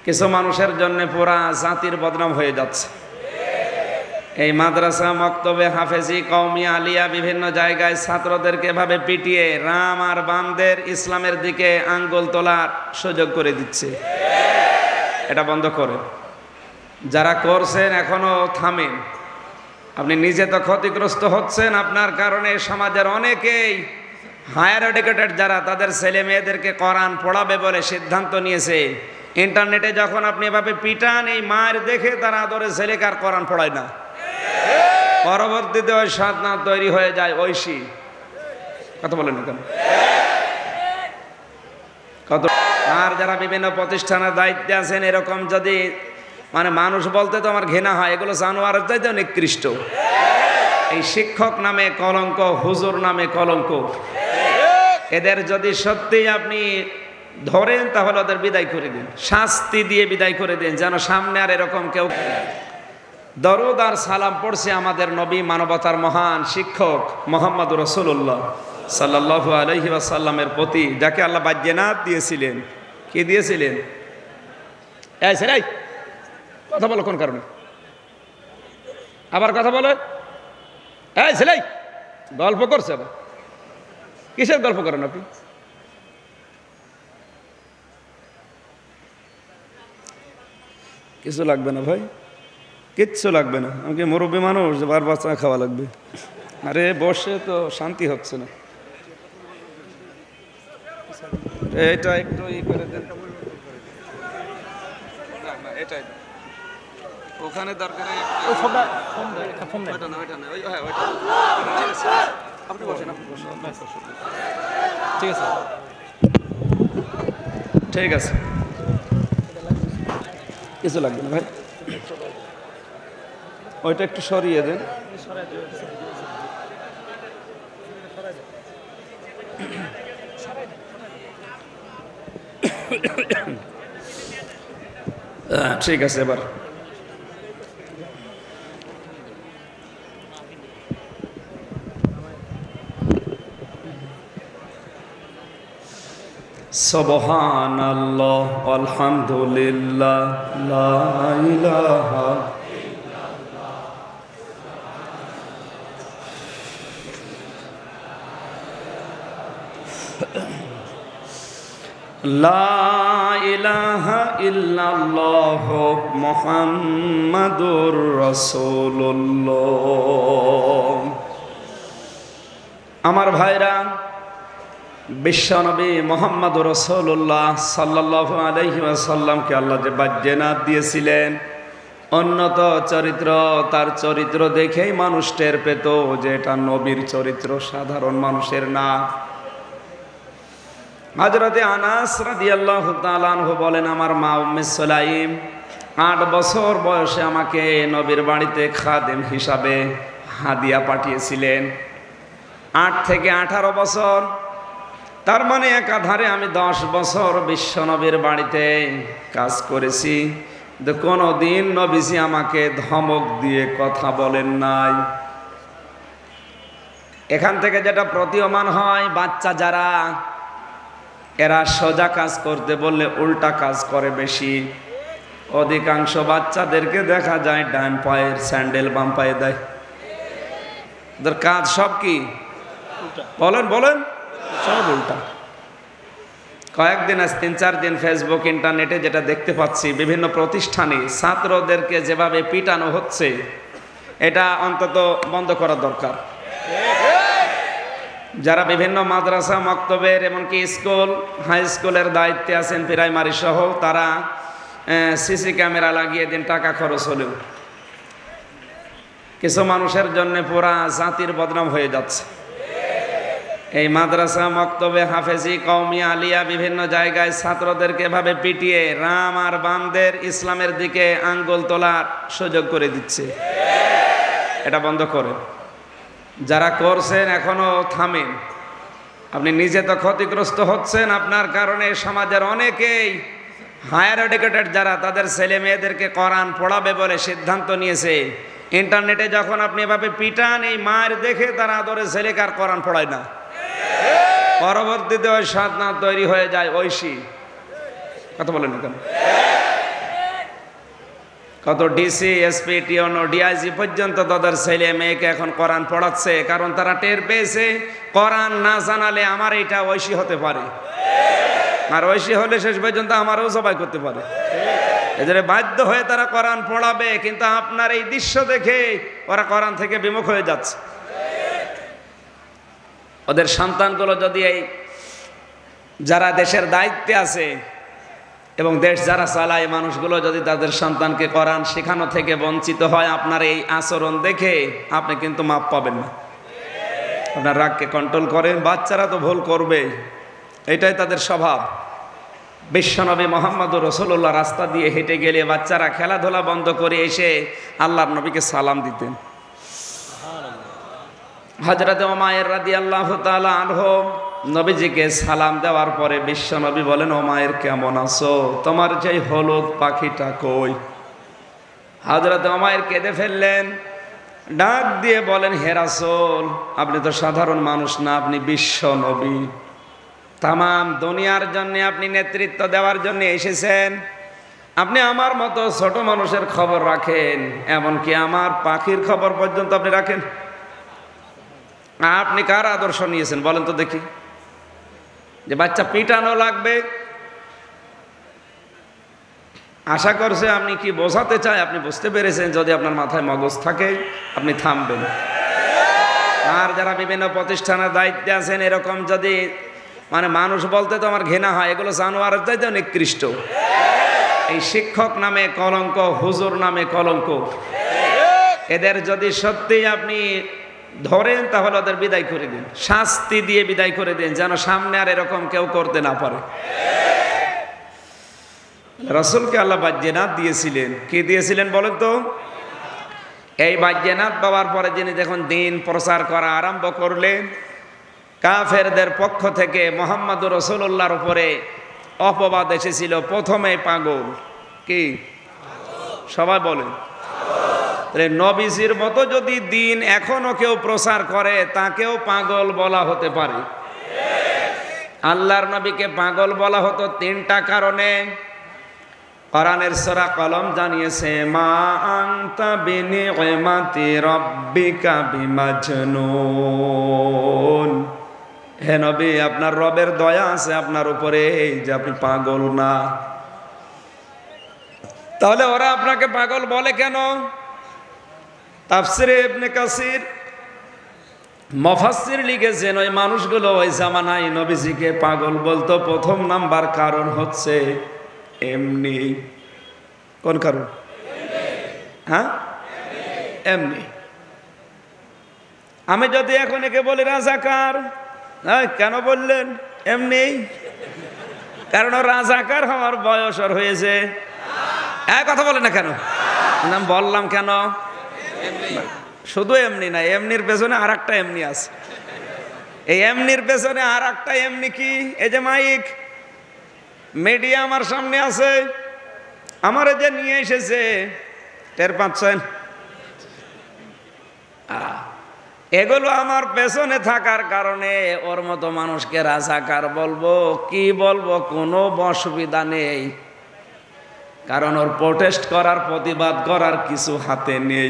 কিছু মানুষের জন্য পুরা জাতির বদনাম হয়ে যাচ্ছে। এই মাদ্রাসা, মক্তবে, হাফেজি, কওমি, আলিয়া বিভিন্ন জায়গায় ছাত্রদেরকে এভাবে পিটিয়ে রাম আর বামদের ইসলামের দিকে আঙ্গুল তোলার সুযোগ করে দিচ্ছে। এটা বন্ধ করে। যারা করছেন এখনো থামেন। আপনি নিজে তো ক্ষতিগ্রস্ত হচ্ছেন, আপনার কারণে সমাজের অনেকেই হায়ার এডুকেটেড যারা তাদের ছেলে মেয়েদেরকে কোরআন পড়াবে বলে সিদ্ধান্ত নিয়েছে। ইন্টারনেটে যখন আপনি এভাবে পিটান, এই মায়ের দেখে তারা আদরে ছেলেকে আর কোরআন পড়ায় না। পরবর্তীতে ওই সাধনা তৈরি হয়ে যায় ঐশী। কথা বলেন কেন? কত আর যারা বিভিন্ন প্রতিষ্ঠানের দায়িত্বে আছেন, এরকম যদি মানুষ বলতে তো আমার ঘৃণা হয়, এগুলো জানোয়ারের চাইতে নিকৃষ্ট। এই শিক্ষক নামে কলঙ্ক, হুজুর নামে কলঙ্ক। এদের যদি সত্যি আপনি ধরেন তাহলে ওদের বিদায় করে দিন, শাস্তি দিয়ে বিদায় করে দিন, যেন সামনে আর এরকম কেউ। দরুদ আর সালাম পড়ছে আমাদের নবী, মানবতার মহান শিক্ষক মুহাম্মদুর রাসূলুল্লাহ সাল্লাল্লাহু আলাইহি ওয়াসাল্লামের প্রতি, যাকে আল্লাহ বাজ্যেনাত দিয়েছিলেন। কি দিয়েছিলেন? এই ছেলে, কথা বলো কোন কারণে? আবার কথা বলো। এই ছেলে, গল্প করছে আবার। কিসের গল্প করেন আপনি? কিছু লাগবে না ভাই, কিচ্ছু লাগবে না। আমাকে মুরব্বী মানুষ, বারবার চা খাওয়া লাগবে। আরে বসে তো শান্তি হচ্ছে না। এটা একটু ই করে দেন। এটাই ওখানে দরকার। আপনি বসেন, আপনি বসেন। ঠিক আছে, ঠিক আছে, কিছু লাগবে না ভাই। ওইটা একটু সরিয়ে দেন। ঠিক আছে, এবার সুবহানাল্লাহ আলহামদুলিল্লাহ লা ইলাহা লা ইলাহা ইল্লাল্লাহ মুহাম্মাদুর রাসূলুল্লাহ। আমার ভাইরা, বিশ্বনবী মুহাম্মদুর রাসূলুল্লাহ সাল্লাল্লাহু আলাইহি ওয়াসাল্লামকে আল্লাহ যে বাজ্যেনাত দিয়েছিলেন, উন্নত চরিত্র, তার চরিত্র দেখেই মানুষ টের পেত যে এটা নবীর চরিত্র, সাধারণ মানুষের না। হযরতে আনাস রাদিয়াল্লাহু তাআলা আনহু বলেন, আমার মা উম্মে সুলাইম 8 বছর বয়সে আমাকে নবীর বাড়িতে খাদেম হিসাবে হাদিয়া পাঠিয়েছিলেন। 8 থেকে 18 বছর, তার মানে একাধারে আমি 10 বছর বিশ্বনবীর বাড়িতে কাজ করেছি। কোনো দিন নবীজি আমাকে ধমক দিয়ে কথা বলেন নাই। এখান থেকে যেটা প্রতীয়মান হয়, বাচ্চা যারা, এরা সোজা কাজ করতে বললে উল্টা কাজ করে বেশি। অধিকাংশ বাচ্চাদেরকে দেখা যায় ডান পায়ের স্যান্ডেল বাম পায়ে দেয়। ওদের কাজ সব কি? বলেন বলেন, সব উল্টা। কয়েকদিন, আজ 3-4 দিন ফেসবুক, ইন্টারনেটে যেটা দেখতে পাচ্ছি, বিভিন্ন প্রতিষ্ঠানে ছাত্রদেরকে যেভাবে পিটানো হচ্ছে, এটা অন্তত বন্ধ করা দরকার। যারা বিভিন্ন মাদ্রাসা, মক্তবের, এমনকি স্কুল, হাই স্কুলের দায়িত্বে আছেন, প্রাইমারি সহ, তারা সিসি ক্যামেরা লাগিয়ে দিন, টাকা খরচ হলেও। কিছু মানুষের জন্য পুরা জাতির বদনাম হয়ে যাচ্ছে। এই মাদ্রাসা, মক্তবে, হাফেজি, কওমি, আলিয়া বিভিন্ন জায়গায় ছাত্রদেরকে এভাবে পিটিয়ে রাম আর বামদের ইসলামের দিকে আঙ্গুল তোলার সুযোগ করে দিচ্ছে। এটা বন্ধ করে। যারা করছেন এখনো থামেন। আপনি নিজে তো ক্ষতিগ্রস্ত হচ্ছেন, আপনার কারণে সমাজের অনেকেই হায়ার এডুকেটেড যারা তাদের ছেলে মেয়েদেরকে কোরআন পড়াবে বলে সিদ্ধান্ত নিয়েছে। ইন্টারনেটে যখন আপনি এভাবে পিটান, এই মায়ের দেখে তারা আদরে ছেলেকে আর কোরআন পড়ায় না। পরবর্তীতে ওই সাধনা তৈরি হয়ে যায় ঐশী। কথা বলেন কেন? কত ডিসি, এসপি, টিওনো, ডিআইজি পর্যন্ত তাদের ছেলে মেয়েকে এখন কোরআন পড়াচ্ছে, কারণ তারা টের পেয়েছে কোরআন না জানালে আমার এটা ঐশী হতে পারে, আর ঐশী হলে শেষ পর্যন্ত আমারও জবাই করতে পারে। এদের বাধ্য হয়ে তারা কোরআন পড়াবে, কিন্তু আপনার এই দৃশ্য দেখে ওরা কোরআন থেকে বিমুখ হয়ে যাচ্ছে। ওদের সন্তানগুলো যদি এই যারা দেশের দায়িত্বে আছে এবং দেশ যারা চালায় মানুষগুলো যদি তাদের সন্তানকে কোরআন শেখানো থেকে বঞ্চিত হয়, আপনার এই আচরণ দেখে আপনি কিন্তু মাপ পাবেন না। আপনার রাগকে কন্ট্রোল করেন, বাচ্চারা তো ভুল করবে, এটাই তাদের স্বভাব। বিশ্বনবী মুহাম্মদুর রাসূলুল্লাহ রাস্তা দিয়ে হেঁটে গেলে বাচ্চারা খেলাধুলা বন্ধ করে এসে আল্লাহর নবীকে সালাম দিতেন। হযরত উমাইর রাদিয়াল্লাহু তাআলা আনহু নবীজিকে সালাম দেওয়ার পরে বিশ্বনবী বলেন, উমাইর কেমন আছো, তোমার যে হলুদ পাখিটা কই? হযরত উমাইর কেঁদে ফেললেন, ডাক দিয়ে বলেন, হে রাসূল, আপনি তো সাধারণ মানুষ না, আপনি বিশ্ব নবী, তামাম দুনিয়ার জন্য আপনি নেতৃত্ব দেওয়ার জন্য এসেছেন। আপনি আমার মতো ছোট মানুষের খবর রাখেন, এমনকি আমার পাখির খবর পর্যন্ত আপনি রাখেন। আপনি কার আদর্শ নিয়েছেন বলেন তো দেখি? যে বাচ্চা পিটানো লাগবে, আশা করছে আপনি কি বোঝাতে চাই আপনি বুঝতে পেরেছেন। যদি আপনার মাথায় মগজ থাকে আপনি থামবেন। আর যারা বিভিন্ন প্রতিষ্ঠানের দায়িত্বে আছেন, এরকম যদি মানুষ বলতে তো আমার ঘৃণা হয়, এগুলো জানোয়ারের চাইতে নিকৃষ্ট। এই শিক্ষক নামে কলঙ্ক, হুজুর নামে কলঙ্ক, এদের যদি সত্যি আপনি ধরেন তাহলে ওদের বিদায় করে দিন, শাস্তি দিয়ে বিদায় করে দিন, যেন সামনে আর এরকম কেউ করতে না পারে। রাসূলকে আল্লাহ বাজ্যেনাত দিয়েছিলেন। কি দিয়েছিলেন বলেন তো? এই বাজ্যেনাত পাওয়ার পরে যিনি যখন দিন প্রচার করা আরম্ভ করলেন, কাফেরদের পক্ষ থেকে মুহাম্মদুর রাসূলুল্লাহর উপরে অপবাদ এসেছিল। প্রথমে পাগল, কি সবাই বলেন, নবীজির মতো যদি দিন এখনো কেউ প্রচার করে তাকেও পাগল বলা হতে পারে। আল্লাহর নবীকে পাগল বলা হতো তিনটা কারণে। কোরআনের সূরা কলম জানিয়েছে, মা আনতা বিনিআমাতি রাব্বিকা বিমাজনুন, হে নবী আপনার রবের দয়া আছে আপনার উপরে, এই যে আপনি পাগল না। তাহলে ওরা আপনাকে পাগল বলে কেন? তাফসিরে ইবনে কাসির মুফাসসির লিখেছেন, ওই মানুষগুলো ওই জামানায় নবীজিকে পাগল বলতো। প্রথম নাম্বার কারণ হচ্ছে এমনি। কোন কারণ? হ্যাঁ, এমনি। আমি যদি এখন একে বলি রাজাকার, কেন বললেন? এমনি। কারণ রাজাকার হওয়ার বয়স ওর হয়েছে। কথা বলে না কেন? আমি বললাম কেন? শুধু এমনি না, এমনির পেছনে আর একটা এমনি আছে। এই এমনির পেছনে আর একটা এমনি কি? এই যে মাইক মিডিয়া আমার সামনে আছে, আমার যে নিয়ে এসেছে, টের পাচ্ছেন? এগুলো আমার পেছনে থাকার কারণে ওর মতো মানুষকে রাজাকার বলবো কি বলবো কোনো অসুবিধা নেই, কারণ ওর প্রোটেস্ট করার, প্রতিবাদ করার কিছু হাতে নেই।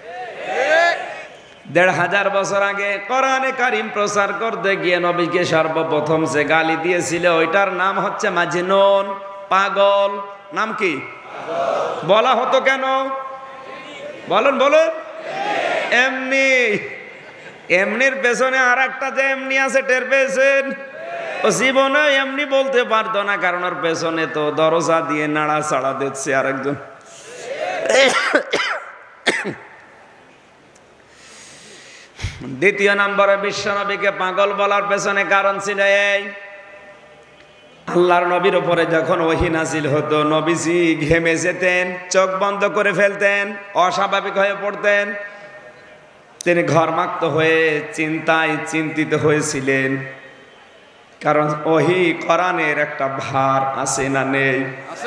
১৫০০ বছর আগে কোরআনে কারীম প্রচার করতে গিয়ে নবীকে সর্বপ্রথম যে গালি দিয়েছিল ওইটার নাম হচ্ছে মাজনুন, পাগল। নাম কি বলা হতো কেন বলেন? বলেন এমনি। এমনির পেছনে আর একটা যে এমনি আছে, টের পেয়েছেন? ও জীবনে এমনি বলতে পারতো না, কারণ ওর পেছনে তো দরজা দিয়ে নাড়াচাড়া দিচ্ছে আরেকজন। দ্বিতীয় নম্বরে বিশ্বনবীকে পাগল বলার পেছনে কারণ ছিল এই, আল্লাহর নবীর উপরে যখন ওহী নাজিল হতো নবীজি ঘেমে যেতেন, চোখ বন্ধ করে ফেলতেন, অস্বাভাবিক হয়ে পড়তেন। তিনি ঘর্মাক্ত হয়ে চিন্তায় চিন্তিত হয়েছিলেন, কারণ ওহী কোরআনের একটা ভার আছে না নেই?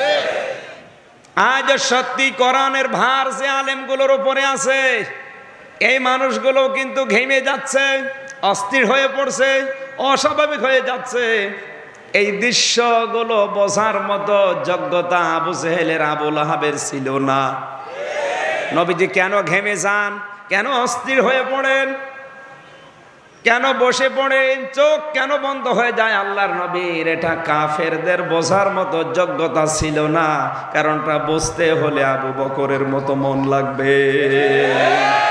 আজ সত্যি কোরআনের ভার যে আলেমগুলোর উপরে আছে, এই মানুষগুলো কিন্তু ঘেমে যাচ্ছে, অস্থির হয়ে পড়ছে, অস্বাভাবিক হয়ে যাচ্ছে। এই দৃশ্যগুলো বোঝার মতো যোগ্যতা আবু জেহেলের, আবু লাহাবের ছিল না। নবীজি কেন ঘেমে যান, কেন অস্থির হয়ে পড়েন, কেন বসে পড়েন, চোখ কেন বন্ধ হয়ে যায় আল্লাহর নবীর? এটা কাফেরদের বোঝার মতো যোগ্যতা ছিল না, কারণটা বুঝতে হলে আবু বকরের মতো মন লাগবে।